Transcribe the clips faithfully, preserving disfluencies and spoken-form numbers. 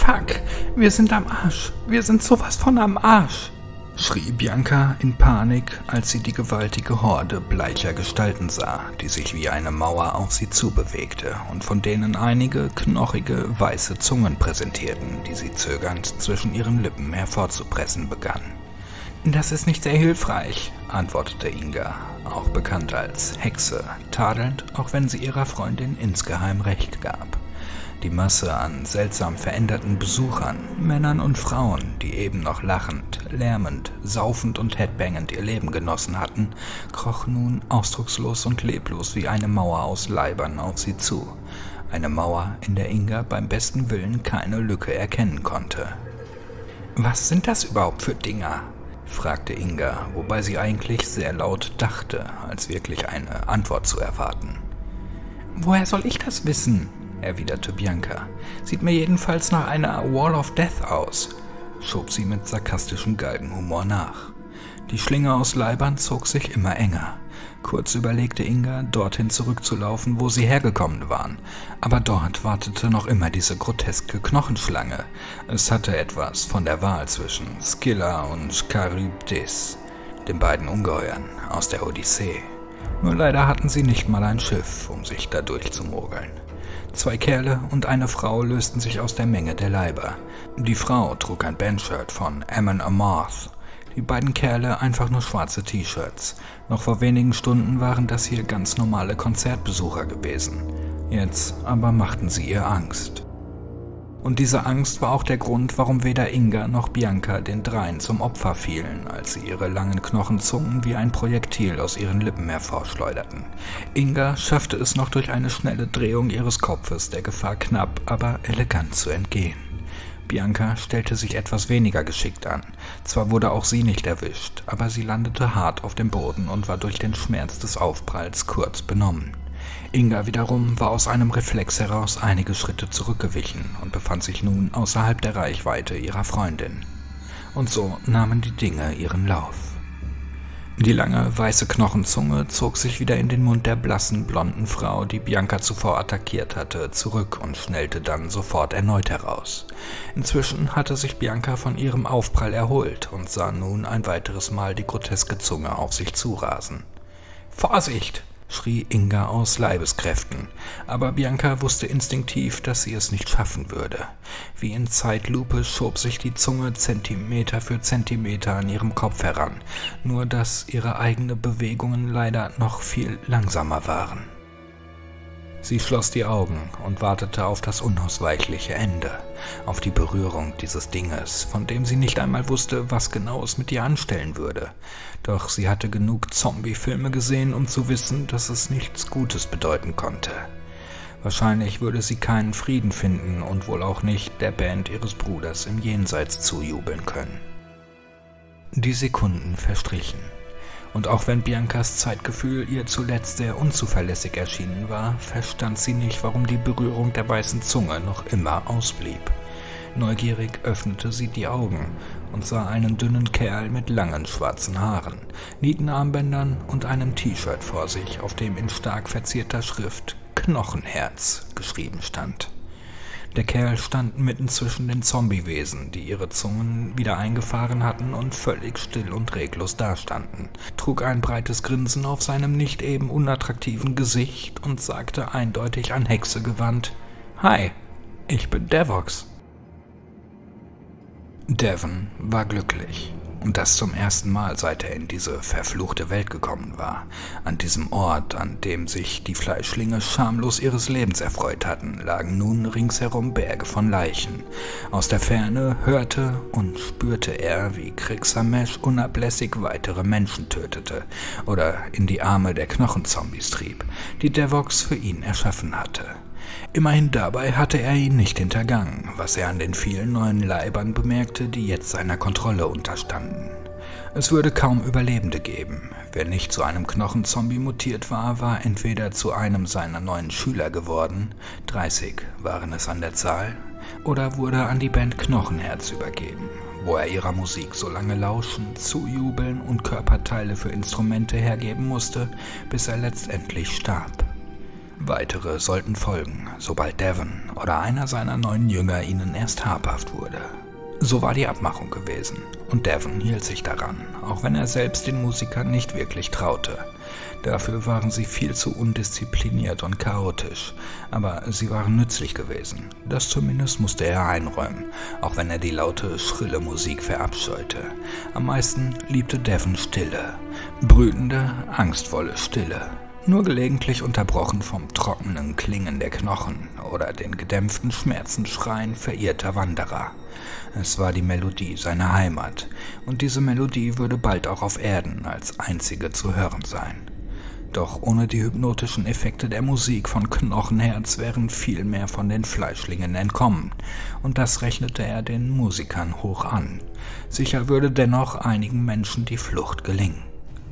Fuck, wir sind am Arsch. Wir sind sowas von am Arsch, schrie Bianca in Panik, als sie die gewaltige Horde bleicher Gestalten sah, die sich wie eine Mauer auf sie zubewegte und von denen einige knochige, weiße Zungen präsentierten, die sie zögernd zwischen ihren Lippen hervorzupressen begann. »Das ist nicht sehr hilfreich«, antwortete Inga, auch bekannt als Hexe, tadelnd, auch wenn sie ihrer Freundin insgeheim recht gab. Die Masse an seltsam veränderten Besuchern, Männern und Frauen, die eben noch lachend, lärmend, saufend und headbangend ihr Leben genossen hatten, kroch nun ausdruckslos und leblos wie eine Mauer aus Leibern auf sie zu. Eine Mauer, in der Inga beim besten Willen keine Lücke erkennen konnte. »Was sind das überhaupt für Dinger?« fragte Inga, wobei sie eigentlich sehr laut dachte, als wirklich eine Antwort zu erwarten. »Woher soll ich das wissen?« erwiderte Bianca. »Sieht mir jedenfalls nach einer Wall of Death aus«, schob sie mit sarkastischem Galgenhumor nach. Die Schlinge aus Leibern zog sich immer enger. Kurz überlegte Inga, dorthin zurückzulaufen, wo sie hergekommen waren. Aber dort wartete noch immer diese groteske Knochenschlange. Es hatte etwas von der Wahl zwischen Scylla und Charybdis, den beiden Ungeheuern aus der Odyssee. Nur leider hatten sie nicht mal ein Schiff, um sich da durchzumogeln. Zwei Kerle und eine Frau lösten sich aus der Menge der Leiber. Die Frau trug ein Bandshirt von Amon Amarth, die beiden Kerle einfach nur schwarze T-Shirts. Noch vor wenigen Stunden waren das hier ganz normale Konzertbesucher gewesen. Jetzt aber machten sie ihr Angst. Und diese Angst war auch der Grund, warum weder Inga noch Bianca den dreien zum Opfer fielen, als sie ihre langen Knochenzungen wie ein Projektil aus ihren Lippen hervorschleuderten. Inga schaffte es noch durch eine schnelle Drehung ihres Kopfes, der Gefahr knapp, aber elegant zu entgehen. Bianca stellte sich etwas weniger geschickt an. Zwar wurde auch sie nicht erwischt, aber sie landete hart auf dem Boden und war durch den Schmerz des Aufpralls kurz benommen. Inga wiederum war aus einem Reflex heraus einige Schritte zurückgewichen und befand sich nun außerhalb der Reichweite ihrer Freundin. Und so nahmen die Dinge ihren Lauf. Die lange, weiße Knochenzunge zog sich wieder in den Mund der blassen, blonden Frau, die Bianca zuvor attackiert hatte, zurück und schnellte dann sofort erneut heraus. Inzwischen hatte sich Bianca von ihrem Aufprall erholt und sah nun ein weiteres Mal die groteske Zunge auf sich zurasen. »Vorsicht!« schrie Inga aus Leibeskräften, aber Bianca wusste instinktiv, dass sie es nicht schaffen würde. Wie in Zeitlupe schob sich die Zunge Zentimeter für Zentimeter an ihrem Kopf heran, nur dass ihre eigenen Bewegungen leider noch viel langsamer waren. Sie schloss die Augen und wartete auf das unausweichliche Ende, auf die Berührung dieses Dinges, von dem sie nicht einmal wusste, was genau es mit ihr anstellen würde. Doch sie hatte genug Zombie-Filme gesehen, um zu wissen, dass es nichts Gutes bedeuten konnte. Wahrscheinlich würde sie keinen Frieden finden und wohl auch nicht der Band ihres Bruders im Jenseits zujubeln können. Die Sekunden verstrichen. Und auch wenn Biancas Zeitgefühl ihr zuletzt sehr unzuverlässig erschienen war, verstand sie nicht, warum die Berührung der weißen Zunge noch immer ausblieb. Neugierig öffnete sie die Augen und sah einen dünnen Kerl mit langen schwarzen Haaren, Nietenarmbändern und einem T-Shirt vor sich, auf dem in stark verzierter Schrift »Knochenherz« geschrieben stand. Der Kerl stand mitten zwischen den Zombiewesen, die ihre Zungen wieder eingefahren hatten und völlig still und reglos dastanden, trug ein breites Grinsen auf seinem nicht eben unattraktiven Gesicht und sagte eindeutig an Hexe gewandt: »Hi, ich bin Devox.« Devon war glücklich. Und das zum ersten Mal, seit er in diese verfluchte Welt gekommen war. An diesem Ort, an dem sich die Fleischlinge schamlos ihres Lebens erfreut hatten, lagen nun ringsherum Berge von Leichen. Aus der Ferne hörte und spürte er, wie Krixamesh unablässig weitere Menschen tötete oder in die Arme der Knochenzombies trieb, die Devox für ihn erschaffen hatte. Immerhin dabei hatte er ihn nicht hintergangen, was er an den vielen neuen Leibern bemerkte, die jetzt seiner Kontrolle unterstanden. Es würde kaum Überlebende geben. Wer nicht zu einem Knochenzombie mutiert war, war entweder zu einem seiner neuen Schüler geworden, dreißig waren es an der Zahl, oder wurde an die Band Knochenherz übergeben, wo er ihrer Musik so lange lauschen, zujubeln und Körperteile für Instrumente hergeben musste, bis er letztendlich starb. Weitere sollten folgen, sobald Devon oder einer seiner neuen Jünger ihnen erst habhaft wurde. So war die Abmachung gewesen, und Devon hielt sich daran, auch wenn er selbst den Musikern nicht wirklich traute. Dafür waren sie viel zu undiszipliniert und chaotisch, aber sie waren nützlich gewesen. Das zumindest musste er einräumen, auch wenn er die laute, schrille Musik verabscheute. Am meisten liebte Devon Stille, brütende, angstvolle Stille. Nur gelegentlich unterbrochen vom trockenen Klingen der Knochen oder den gedämpften Schmerzensschreien verirrter Wanderer. Es war die Melodie seiner Heimat, und diese Melodie würde bald auch auf Erden als einzige zu hören sein. Doch ohne die hypnotischen Effekte der Musik von Knochenherz wären viel mehr von den Fleischlingen entkommen, und das rechnete er den Musikern hoch an. Sicher würde dennoch einigen Menschen die Flucht gelingen.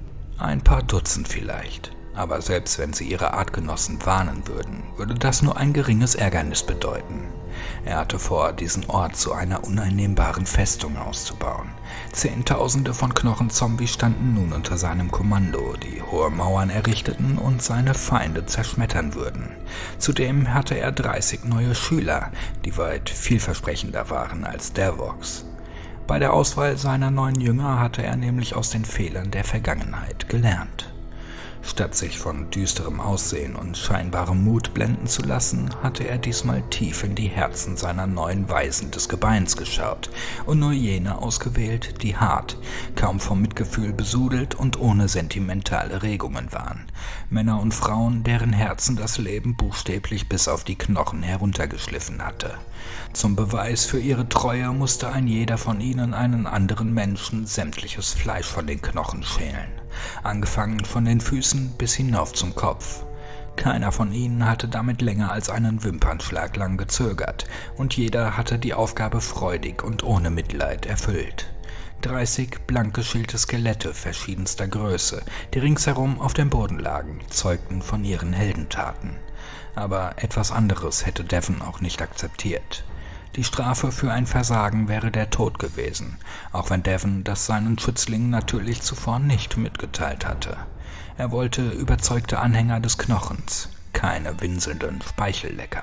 Ein paar Dutzend vielleicht. Aber selbst wenn sie ihre Artgenossen warnen würden, würde das nur ein geringes Ärgernis bedeuten. Er hatte vor, diesen Ort zu einer uneinnehmbaren Festung auszubauen. Zehntausende von Knochenzombies standen nun unter seinem Kommando, die hohe Mauern errichteten und seine Feinde zerschmettern würden. Zudem hatte er dreißig neue Schüler, die weit vielversprechender waren als Devox. Bei der Auswahl seiner neuen Jünger hatte er nämlich aus den Fehlern der Vergangenheit gelernt. Statt sich von düsterem Aussehen und scheinbarem Mut blenden zu lassen, hatte er diesmal tief in die Herzen seiner neuen Weisen des Gebeins geschaut und nur jene ausgewählt, die hart, kaum vom Mitgefühl besudelt und ohne sentimentale Regungen waren. Männer und Frauen, deren Herzen das Leben buchstäblich bis auf die Knochen heruntergeschliffen hatte. Zum Beweis für ihre Treue musste ein jeder von ihnen einen anderen Menschen sämtliches Fleisch von den Knochen schälen. Angefangen von den Füßen bis hinauf zum Kopf. Keiner von ihnen hatte damit länger als einen Wimpernschlag lang gezögert, und jeder hatte die Aufgabe freudig und ohne Mitleid erfüllt. Dreißig blank geschälte Skelette verschiedenster Größe, die ringsherum auf dem Boden lagen, zeugten von ihren Heldentaten. Aber etwas anderes hätte Devon auch nicht akzeptiert. Die Strafe für ein Versagen wäre der Tod gewesen, auch wenn Devon das seinen Schützlingen natürlich zuvor nicht mitgeteilt hatte. Er wollte überzeugte Anhänger des Knochens, keine winselnden Speichellecker.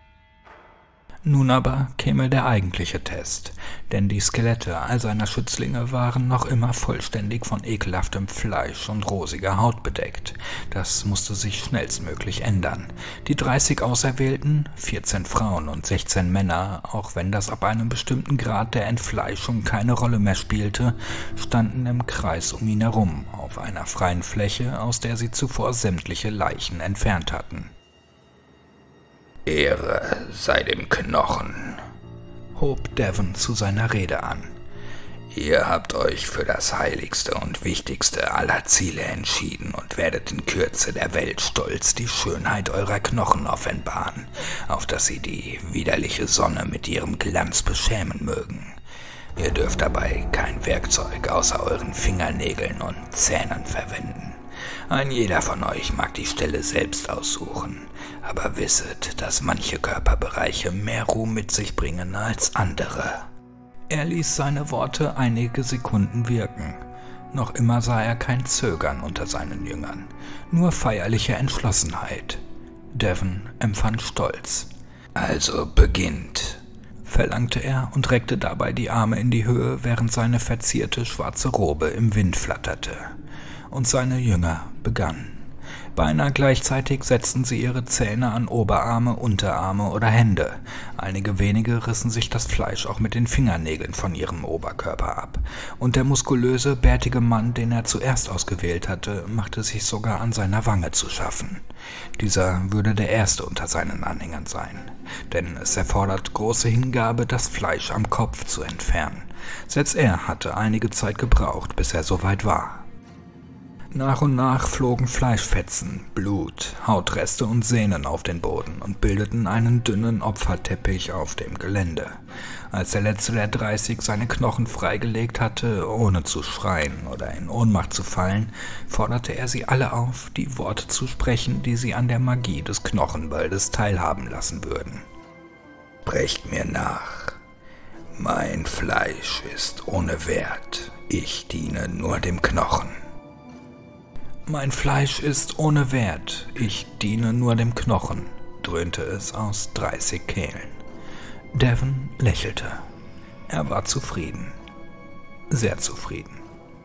Nun aber käme der eigentliche Test, denn die Skelette all seiner Schützlinge waren noch immer vollständig von ekelhaftem Fleisch und rosiger Haut bedeckt. Das musste sich schnellstmöglich ändern. Die dreißig Auserwählten, vierzehn Frauen und sechzehn Männer, auch wenn das ab einem bestimmten Grad der Entfleischung keine Rolle mehr spielte, standen im Kreis um ihn herum, auf einer freien Fläche, aus der sie zuvor sämtliche Leichen entfernt hatten. Ehre sei dem Knochen, hob Devon zu seiner Rede an. Ihr habt euch für das heiligste und wichtigste aller Ziele entschieden und werdet in Kürze der Welt stolz die Schönheit eurer Knochen offenbaren, auf dass sie die widerliche Sonne mit ihrem Glanz beschämen mögen. Ihr dürft dabei kein Werkzeug außer euren Fingernägeln und Zähnen verwenden. Ein jeder von euch mag die Stelle selbst aussuchen, aber wisset, dass manche Körperbereiche mehr Ruhm mit sich bringen als andere. Er ließ seine Worte einige Sekunden wirken. Noch immer sah er kein Zögern unter seinen Jüngern, nur feierliche Entschlossenheit. Devon empfand Stolz. Also beginnt, verlangte er und reckte dabei die Arme in die Höhe, während seine verzierte schwarze Robe im Wind flatterte. Und seine Jünger begannen. Beinahe gleichzeitig setzten sie ihre Zähne an Oberarme, Unterarme oder Hände. Einige wenige rissen sich das Fleisch auch mit den Fingernägeln von ihrem Oberkörper ab. Und der muskulöse, bärtige Mann, den er zuerst ausgewählt hatte, machte sich sogar an seiner Wange zu schaffen. Dieser würde der Erste unter seinen Anhängern sein. Denn es erfordert große Hingabe, das Fleisch am Kopf zu entfernen. Selbst er hatte einige Zeit gebraucht, bis er soweit war. Nach und nach flogen Fleischfetzen, Blut, Hautreste und Sehnen auf den Boden und bildeten einen dünnen Opferteppich auf dem Gelände. Als der letzte der dreißig seine Knochen freigelegt hatte, ohne zu schreien oder in Ohnmacht zu fallen, forderte er sie alle auf, die Worte zu sprechen, die sie an der Magie des Knochenwaldes teilhaben lassen würden. Sprecht mir nach. Mein Fleisch ist ohne Wert. Ich diene nur dem Knochen. »Mein Fleisch ist ohne Wert, ich diene nur dem Knochen«, dröhnte es aus dreißig Kehlen. Devon lächelte. Er war zufrieden. Sehr zufrieden.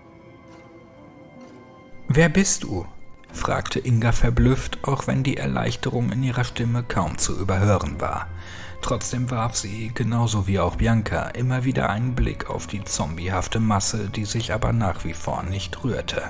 »Wer bist du?« fragte Inga verblüfft, auch wenn die Erleichterung in ihrer Stimme kaum zu überhören war. Trotzdem warf sie, genauso wie auch Bianca, immer wieder einen Blick auf die zombiehafte Masse, die sich aber nach wie vor nicht rührte.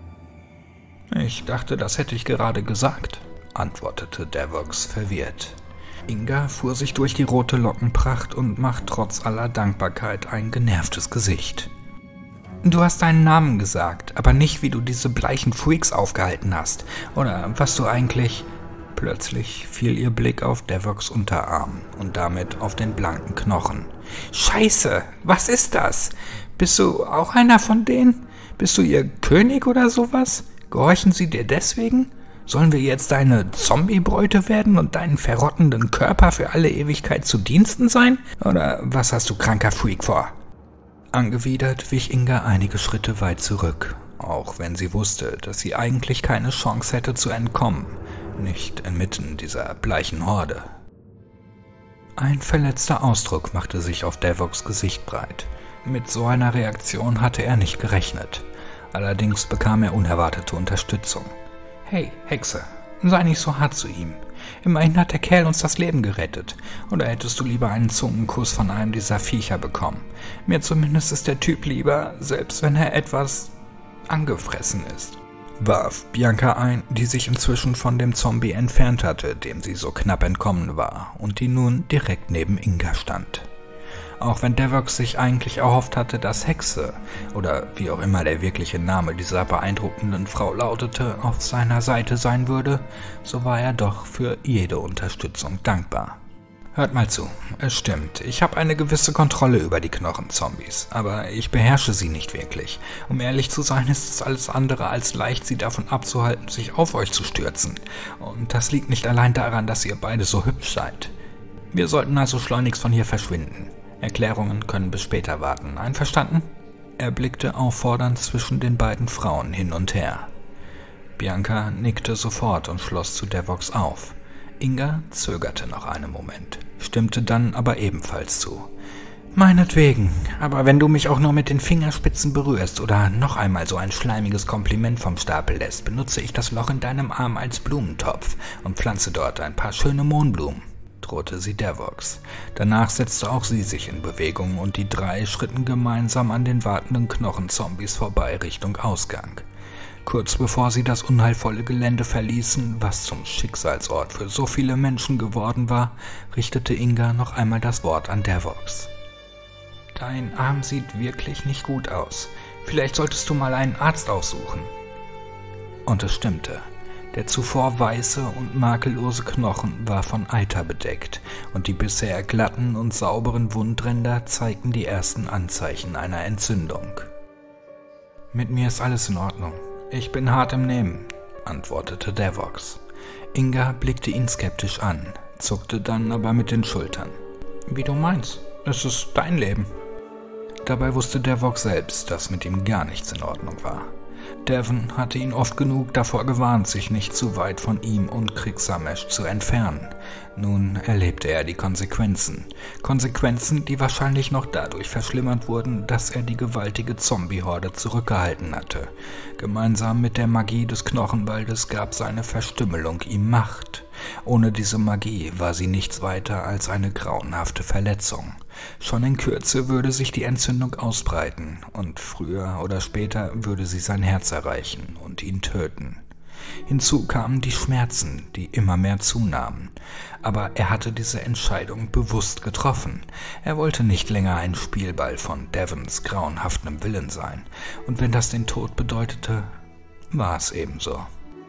»Ich dachte, das hätte ich gerade gesagt«, antwortete Devox verwirrt. Inga fuhr sich durch die rote Lockenpracht und macht trotz aller Dankbarkeit ein genervtes Gesicht. »Du hast deinen Namen gesagt, aber nicht, wie du diese bleichen Freaks aufgehalten hast. Oder was du eigentlich...« Plötzlich fiel ihr Blick auf Devox Unterarm und damit auf den blanken Knochen. »Scheiße, was ist das? Bist du auch einer von denen? Bist du ihr König oder sowas? Gehorchen sie dir deswegen? Sollen wir jetzt deine Zombiebräute werden und deinen verrottenden Körper für alle Ewigkeit zu Diensten sein? Oder was hast du, kranker Freak, vor?« Angewidert wich Inga einige Schritte weit zurück, auch wenn sie wusste, dass sie eigentlich keine Chance hätte zu entkommen, nicht inmitten dieser bleichen Horde. Ein verletzter Ausdruck machte sich auf Devox Gesicht breit. Mit so einer Reaktion hatte er nicht gerechnet. Allerdings bekam er unerwartete Unterstützung. »Hey, Hexe, sei nicht so hart zu ihm. Immerhin hat der Kerl uns das Leben gerettet. Oder hättest du lieber einen Zungenkuss von einem dieser Viecher bekommen? Mir zumindest ist der Typ lieber, selbst wenn er etwas angefressen ist«, warf Bianca ein, die sich inzwischen von dem Zombie entfernt hatte, dem sie so knapp entkommen war und die nun direkt neben Inga stand. Auch wenn Devox sich eigentlich erhofft hatte, dass Hexe, oder wie auch immer der wirkliche Name dieser beeindruckenden Frau lautete, auf seiner Seite sein würde, so war er doch für jede Unterstützung dankbar. »Hört mal zu, es stimmt, ich habe eine gewisse Kontrolle über die Knochenzombies, aber ich beherrsche sie nicht wirklich. Um ehrlich zu sein, ist es alles andere als leicht, sie davon abzuhalten, sich auf euch zu stürzen. Und das liegt nicht allein daran, dass ihr beide so hübsch seid. Wir sollten also schleunigst von hier verschwinden. Erklärungen können bis später warten. Einverstanden?« Er blickte auffordernd zwischen den beiden Frauen hin und her. Bianca nickte sofort und schloss zu Devox auf. Inga zögerte noch einen Moment, stimmte dann aber ebenfalls zu. »Meinetwegen, aber wenn du mich auch nur mit den Fingerspitzen berührst oder noch einmal so ein schleimiges Kompliment vom Stapel lässt, benutze ich das Loch in deinem Arm als Blumentopf und pflanze dort ein paar schöne Mohnblumen«, drohte sie Devox. Danach setzte auch sie sich in Bewegung und die drei schritten gemeinsam an den wartenden Knochenzombies vorbei Richtung Ausgang. Kurz bevor sie das unheilvolle Gelände verließen, was zum Schicksalsort für so viele Menschen geworden war, richtete Inga noch einmal das Wort an Devox. »Dein Arm sieht wirklich nicht gut aus. Vielleicht solltest du mal einen Arzt aufsuchen.« Und es stimmte. Der zuvor weiße und makellose Knochen war von Eiter bedeckt und die bisher glatten und sauberen Wundränder zeigten die ersten Anzeichen einer Entzündung. »Mit mir ist alles in Ordnung. Ich bin hart im Nehmen«, antwortete Devox. Inga blickte ihn skeptisch an, zuckte dann aber mit den Schultern. »Wie du meinst, es ist dein Leben.« Dabei wusste Devox selbst, dass mit ihm gar nichts in Ordnung war. Devon hatte ihn oft genug davor gewarnt, sich nicht zu weit von ihm und Krigsamesh zu entfernen. Nun erlebte er die Konsequenzen. Konsequenzen, die wahrscheinlich noch dadurch verschlimmert wurden, dass er die gewaltige Zombie-Horde zurückgehalten hatte. Gemeinsam mit der Magie des Knochenwaldes gab seine Verstümmelung ihm Macht. Ohne diese Magie war sie nichts weiter als eine grauenhafte Verletzung. Schon in Kürze würde sich die Entzündung ausbreiten und früher oder später würde sie sein Herz erreichen und ihn töten. Hinzu kamen die Schmerzen, die immer mehr zunahmen. Aber er hatte diese Entscheidung bewusst getroffen. Er wollte nicht länger ein Spielball von Devons grauenhaftem Willen sein. Und wenn das den Tod bedeutete, war es ebenso.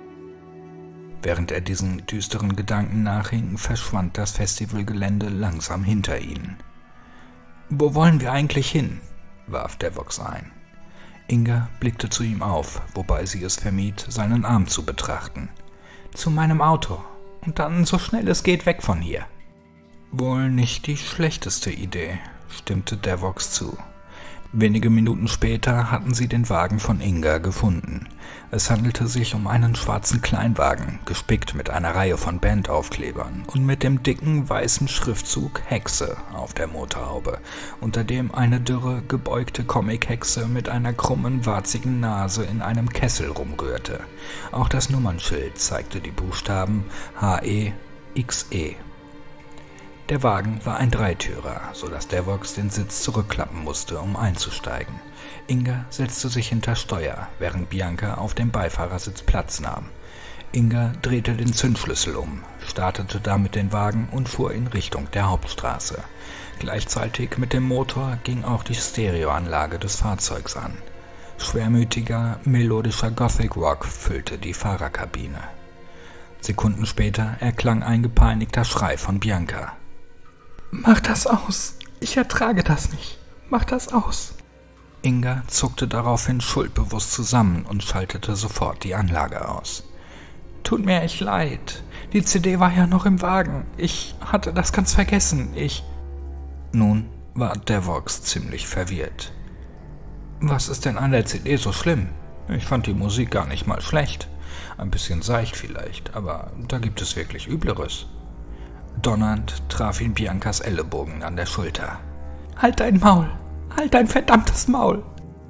Während er diesen düsteren Gedanken nachhing, verschwand das Festivalgelände langsam hinter ihnen. »Wo wollen wir eigentlich hin?« warf Devox ein. Inga blickte zu ihm auf, wobei sie es vermied, seinen Arm zu betrachten. »Zu meinem Auto. Und dann so schnell es geht weg von hier.« »Wohl nicht die schlechteste Idee«, stimmte Devox zu. Wenige Minuten später hatten sie den Wagen von Inga gefunden. Es handelte sich um einen schwarzen Kleinwagen, gespickt mit einer Reihe von Bandaufklebern und mit dem dicken weißen Schriftzug Hexe auf der Motorhaube, unter dem eine dürre, gebeugte Comic-Hexe mit einer krummen, warzigen Nase in einem Kessel rumrührte. Auch das Nummernschild zeigte die Buchstaben H E X E. Der Wagen war ein Dreitürer, sodass Devox den Sitz zurückklappen musste, um einzusteigen. Inga setzte sich hinter Steuer, während Bianca auf dem Beifahrersitz Platz nahm. Inga drehte den Zündschlüssel um, startete damit den Wagen und fuhr in Richtung der Hauptstraße. Gleichzeitig mit dem Motor ging auch die Stereoanlage des Fahrzeugs an. Schwermütiger, melodischer Gothic Rock füllte die Fahrerkabine. Sekunden später erklang ein gepeinigter Schrei von Bianca. »Mach das aus! Ich ertrage das nicht! Mach das aus!« Inga zuckte daraufhin schuldbewusst zusammen und schaltete sofort die Anlage aus. »Tut mir echt leid. Die C D war ja noch im Wagen. Ich hatte das ganz vergessen. Ich...« Nun war Devox ziemlich verwirrt. »Was ist denn an der C D so schlimm? Ich fand die Musik gar nicht mal schlecht. Ein bisschen seicht vielleicht, aber da gibt es wirklich Übleres.« Donnernd traf ihn Biancas Ellenbogen an der Schulter. »Halt dein Maul! Halt dein verdammtes Maul!«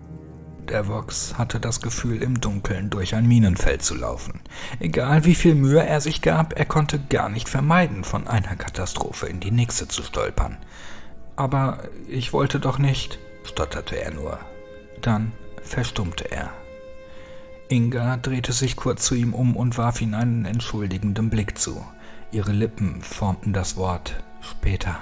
Devox hatte das Gefühl, im Dunkeln durch ein Minenfeld zu laufen. Egal wie viel Mühe er sich gab, er konnte gar nicht vermeiden, von einer Katastrophe in die nächste zu stolpern. »Aber ich wollte doch nicht«, stotterte er nur. Dann verstummte er. Inga drehte sich kurz zu ihm um und warf ihm einen entschuldigenden Blick zu. Ihre Lippen formten das Wort »später«.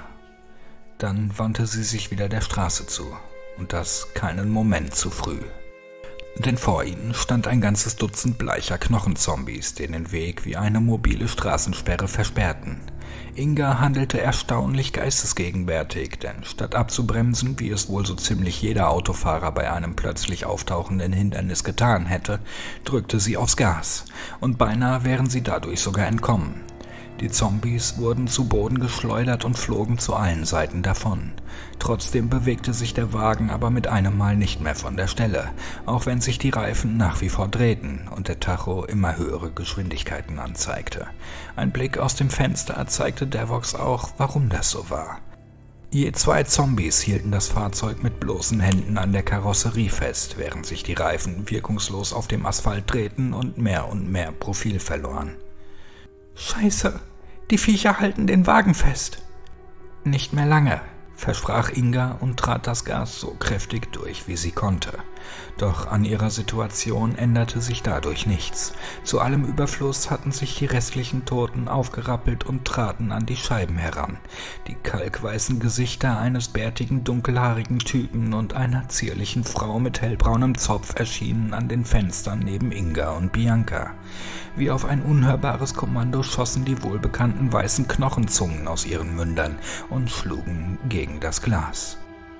Dann wandte sie sich wieder der Straße zu, und das keinen Moment zu früh. Denn vor ihnen stand ein ganzes Dutzend bleicher Knochenzombies, die den Weg wie eine mobile Straßensperre versperrten. Inga handelte erstaunlich geistesgegenwärtig, denn statt abzubremsen, wie es wohl so ziemlich jeder Autofahrer bei einem plötzlich auftauchenden Hindernis getan hätte, drückte sie aufs Gas, und beinahe wären sie dadurch sogar entkommen. Die Zombies wurden zu Boden geschleudert und flogen zu allen Seiten davon. Trotzdem bewegte sich der Wagen aber mit einem Mal nicht mehr von der Stelle, auch wenn sich die Reifen nach wie vor drehten und der Tacho immer höhere Geschwindigkeiten anzeigte. Ein Blick aus dem Fenster zeigte Devox auch, warum das so war. Je zwei Zombies hielten das Fahrzeug mit bloßen Händen an der Karosserie fest, während sich die Reifen wirkungslos auf dem Asphalt drehten und mehr und mehr Profil verloren. »Scheiße, die Viecher halten den Wagen fest.« »Nicht mehr lange«, versprach Inga und trat das Gas so kräftig durch, wie sie konnte. Doch an ihrer Situation änderte sich dadurch nichts. Zu allem Überfluss hatten sich die restlichen Toten aufgerappelt und traten an die Scheiben heran. Die kalkweißen Gesichter eines bärtigen, dunkelhaarigen Typen und einer zierlichen Frau mit hellbraunem Zopf erschienen an den Fenstern neben Inga und Bianca. Wie auf ein unhörbares Kommando schossen die wohlbekannten weißen Knochenzungen aus ihren Mündern und schlugen gegen das Glas.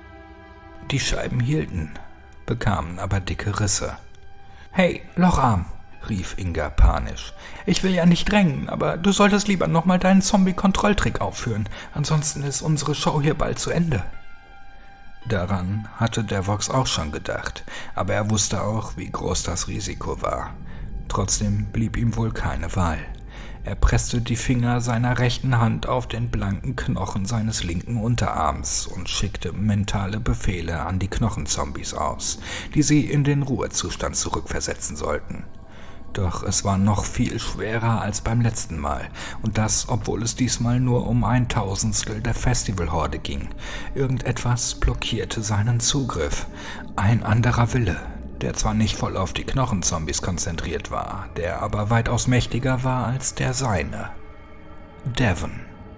Die Scheiben hielten, bekamen aber dicke Risse. »Hey, Locharm«, rief Inga panisch. »Ich will ja nicht drängen, aber du solltest lieber nochmal deinen Zombie-Kontrolltrick aufführen, ansonsten ist unsere Show hier bald zu Ende.« Daran hatte Devox auch schon gedacht, aber er wusste auch, wie groß das Risiko war. Trotzdem blieb ihm wohl keine Wahl. Er presste die Finger seiner rechten Hand auf den blanken Knochen seines linken Unterarms und schickte mentale Befehle an die Knochenzombies aus, die sie in den Ruhezustand zurückversetzen sollten. Doch es war noch viel schwerer als beim letzten Mal, und das, obwohl es diesmal nur um ein Tausendstel der Festivalhorde ging. Irgendetwas blockierte seinen Zugriff, ein anderer Wille, der zwar nicht voll auf die Knochenzombies konzentriert war, der aber weitaus mächtiger war als der seine. Devon.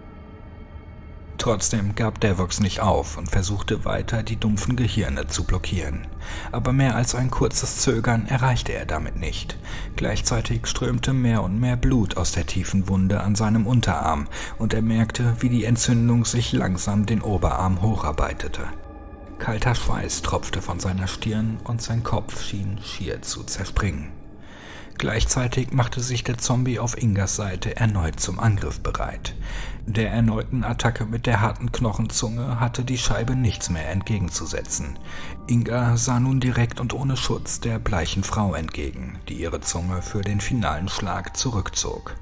Trotzdem gab Devox nicht auf und versuchte weiter, die dumpfen Gehirne zu blockieren. Aber mehr als ein kurzes Zögern erreichte er damit nicht. Gleichzeitig strömte mehr und mehr Blut aus der tiefen Wunde an seinem Unterarm, und er merkte, wie die Entzündung sich langsam den Oberarm hocharbeitete. Kalter Schweiß tropfte von seiner Stirn und sein Kopf schien schier zu zerspringen. Gleichzeitig machte sich der Zombie auf Ingas Seite erneut zum Angriff bereit. Der erneuten Attacke mit der harten Knochenzunge hatte die Scheibe nichts mehr entgegenzusetzen. Inga sah nun direkt und ohne Schutz der bleichen Frau entgegen, die ihre Zunge für den finalen Schlag zurückzog.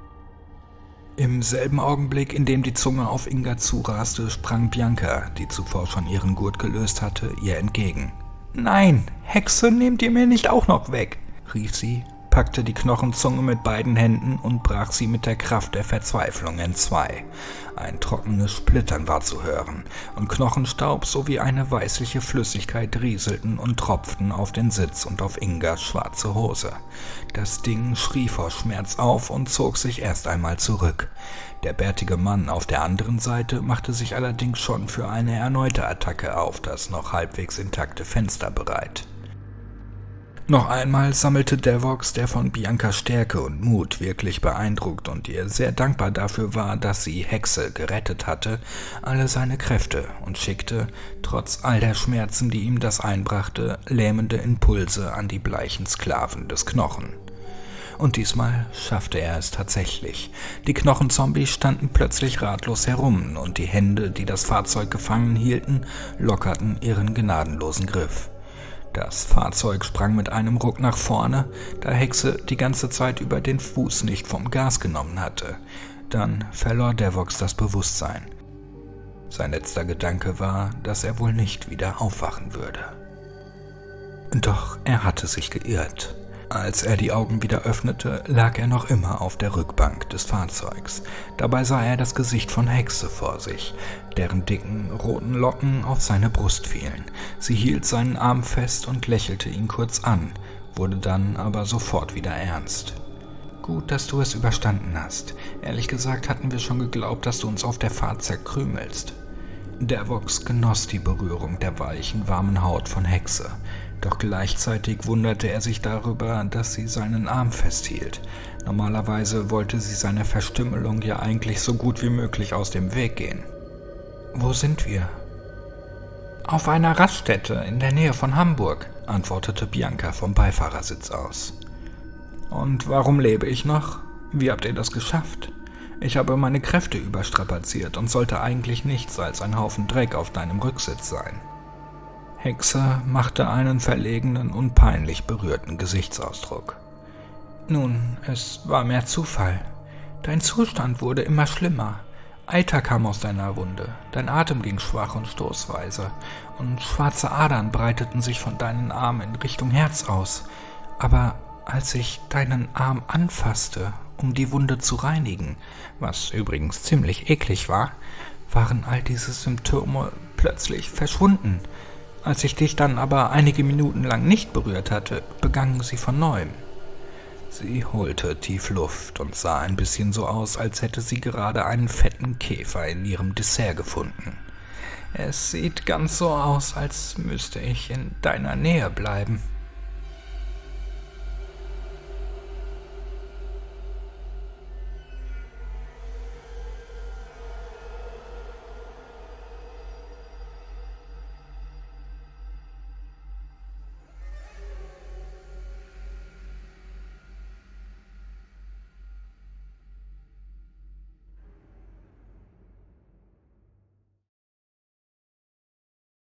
Im selben Augenblick, in dem die Zunge auf Inga zuraste, sprang Bianca, die zuvor schon ihren Gurt gelöst hatte, ihr entgegen. »Nein, Hexe, nehmt ihr mir nicht auch noch weg«, rief sie, packte die Knochenzunge mit beiden Händen und brach sie mit der Kraft der Verzweiflung entzwei. Ein trockenes Splittern war zu hören, und Knochenstaub sowie eine weißliche Flüssigkeit rieselten und tropften auf den Sitz und auf Ingas schwarze Hose. Das Ding schrie vor Schmerz auf und zog sich erst einmal zurück. Der bärtige Mann auf der anderen Seite machte sich allerdings schon für eine erneute Attacke auf das noch halbwegs intakte Fenster bereit. Noch einmal sammelte Devox, der von Biancas Stärke und Mut wirklich beeindruckt und ihr sehr dankbar dafür war, dass sie Hexe gerettet hatte, alle seine Kräfte und schickte, trotz all der Schmerzen, die ihm das einbrachte, lähmende Impulse an die bleichen Sklaven des Knochen. Und diesmal schaffte er es tatsächlich. Die Knochenzombies standen plötzlich ratlos herum und die Hände, die das Fahrzeug gefangen hielten, lockerten ihren gnadenlosen Griff. Das Fahrzeug sprang mit einem Ruck nach vorne, da Hexe die ganze Zeit über den Fuß nicht vom Gas genommen hatte. Dann verlor Devox das Bewusstsein. Sein letzter Gedanke war, dass er wohl nicht wieder aufwachen würde. Doch er hatte sich geirrt. Als er die Augen wieder öffnete, lag er noch immer auf der Rückbank des Fahrzeugs. Dabei sah er das Gesicht von Hexe vor sich, deren dicken, roten Locken auf seine Brust fielen. Sie hielt seinen Arm fest und lächelte ihn kurz an, wurde dann aber sofort wieder ernst. »Gut, dass du es überstanden hast. Ehrlich gesagt hatten wir schon geglaubt, dass du uns auf der Fahrt zerkrümelst.« Devox genoss die Berührung der weichen, warmen Haut von Hexe. Doch gleichzeitig wunderte er sich darüber, dass sie seinen Arm festhielt. Normalerweise wollte sie seiner Verstümmelung ja eigentlich so gut wie möglich aus dem Weg gehen. »Wo sind wir?« »Auf einer Raststätte in der Nähe von Hamburg«, antwortete Bianca vom Beifahrersitz aus. »Und warum lebe ich noch? Wie habt ihr das geschafft? Ich habe meine Kräfte überstrapaziert und sollte eigentlich nichts als ein Haufen Dreck auf deinem Rücksitz sein.« Hexe machte einen verlegenen und peinlich berührten Gesichtsausdruck. »Nun, es war mehr Zufall. Dein Zustand wurde immer schlimmer. Eiter kam aus deiner Wunde, dein Atem ging schwach und stoßweise, und schwarze Adern breiteten sich von deinen Armen in Richtung Herz aus. Aber als ich deinen Arm anfasste, um die Wunde zu reinigen, was übrigens ziemlich eklig war, waren all diese Symptome plötzlich verschwunden. Als ich dich dann aber einige Minuten lang nicht berührt hatte, begannen sie von neuem.« Sie holte tief Luft und sah ein bisschen so aus, als hätte sie gerade einen fetten Käfer in ihrem Dessert gefunden. »Es sieht ganz so aus, als müsste ich in deiner Nähe bleiben.«